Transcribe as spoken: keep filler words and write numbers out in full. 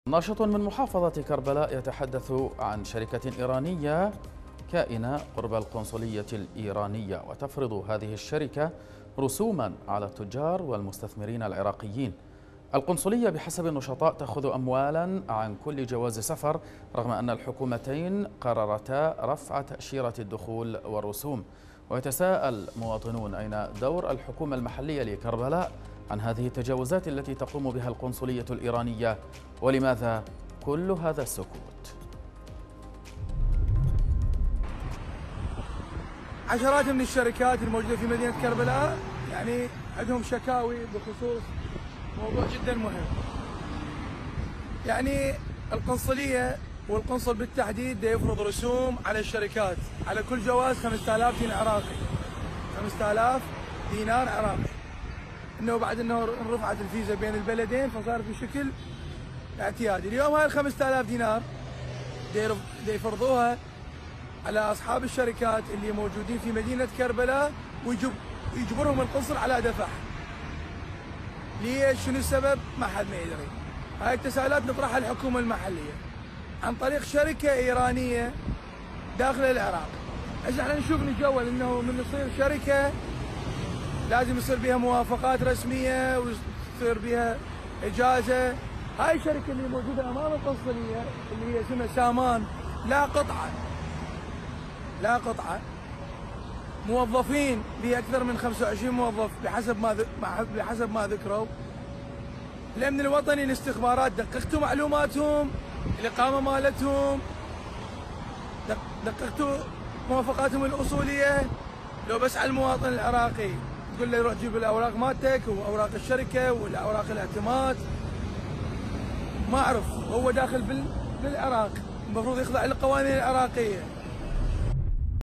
ناشط من محافظة كربلاء يتحدث عن شركة إيرانية كائنة قرب القنصلية الإيرانية، وتفرض هذه الشركة رسوما على التجار والمستثمرين العراقيين. القنصلية بحسب النشطاء تأخذ أموالا عن كل جواز سفر، رغم أن الحكومتين قررتا رفع تأشيرة الدخول والرسوم. ويتساءل مواطنون أين دور الحكومة المحلية لكربلاء عن هذه التجاوزات التي تقوم بها القنصلية الإيرانية، ولماذا كل هذا السكوت؟ عشرات من الشركات الموجودة في مدينة كربلاء يعني عندهم شكاوي بخصوص موضوع جدا مهم. يعني القنصلية والقنصل بالتحديد ده يفرض رسوم على الشركات على كل جواز خمسة آلاف دينار عراقي. خمسة آلاف دينار عراقي. انه بعد انه رفعت الفيزا بين البلدين فصارت بشكل اعتيادي. اليوم هاي ال خمسة آلاف دينار دا يفرضوها على اصحاب الشركات اللي موجودين في مدينة كربلاء ويجبرهم القنصل على دفعها. ليش؟ شنو السبب؟ ما حد ما يدري. هاي التساؤلات نطرحها الحكومة المحلية عن طريق شركة إيرانية داخل العراق. هسه احنا نشوف نتجول انه من يصير شركة لازم يصير بها موافقات رسمية ويصير بها إجازة. هاي الشركة اللي موجودة أمام القنصلية اللي هي اسمها سامان، لا قطعة لا قطعة موظفين بها أكثر من خمسة وعشرين موظف بحسب ما بحسب ما ذكروا. الأمن الوطني الاستخبارات دققتوا معلوماتهم، الإقامة مالتهم، دققتوا موافقاتهم الأصولية. لو بس على المواطن العراقي تقول له روح جيب الأوراق مالتك وأوراق الشركة والأوراق الاعتماد، ما أعرف هو داخل بالعراق المفروض يخضع للقوانين العراقية.